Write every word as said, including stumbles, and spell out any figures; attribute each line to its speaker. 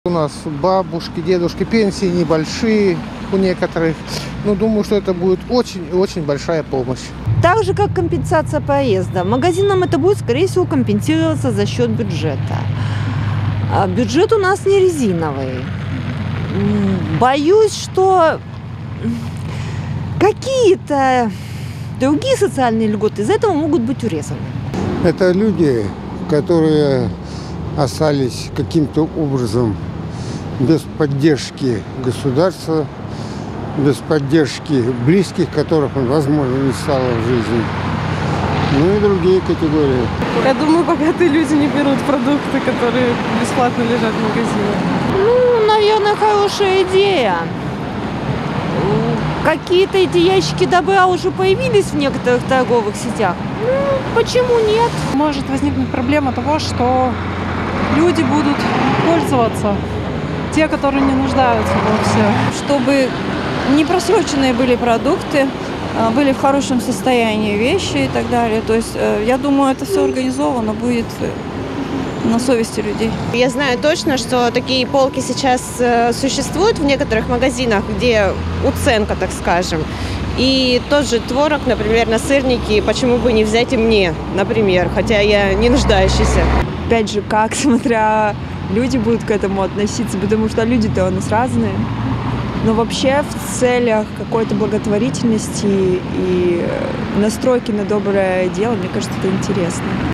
Speaker 1: У нас бабушки, дедушки, пенсии небольшие у некоторых. Но думаю, что это будет очень-очень большая помощь.
Speaker 2: Так же, как компенсация проезда. Магазинам это будет, скорее всего, компенсироваться за счет бюджета. А бюджет у нас не резиновый. Боюсь, что какие-то другие социальные льготы из этого могут быть урезаны.
Speaker 3: Это люди, которые остались каким-то образом без поддержки государства, без поддержки близких, которых, возможно, не стало в жизни. Ну и другие категории.
Speaker 4: Я думаю, богатые люди не берут продукты, которые бесплатно лежат в магазинах.
Speaker 2: Ну, наверное, хорошая идея. Какие-то эти ящики добра уже появились в некоторых торговых сетях. Ну, почему нет?
Speaker 4: Может возникнуть проблема того, что люди будут пользоваться, те, которые не нуждаются вовсе.
Speaker 5: Чтобы непросроченные были продукты, были в хорошем состоянии вещи и так далее. То есть, я думаю, это все организовано будет на совести людей.
Speaker 6: Я знаю точно, что такие полки сейчас существуют в некоторых магазинах, где уценка, так скажем. И тот же творог, например, на сырники, почему бы не взять и мне, например, хотя я не нуждающийся.
Speaker 2: Опять же, как, смотря люди будут к этому относиться, потому что люди-то у нас разные. Но вообще в целях какой-то благотворительности и настройки на доброе дело, мне кажется, это интересно.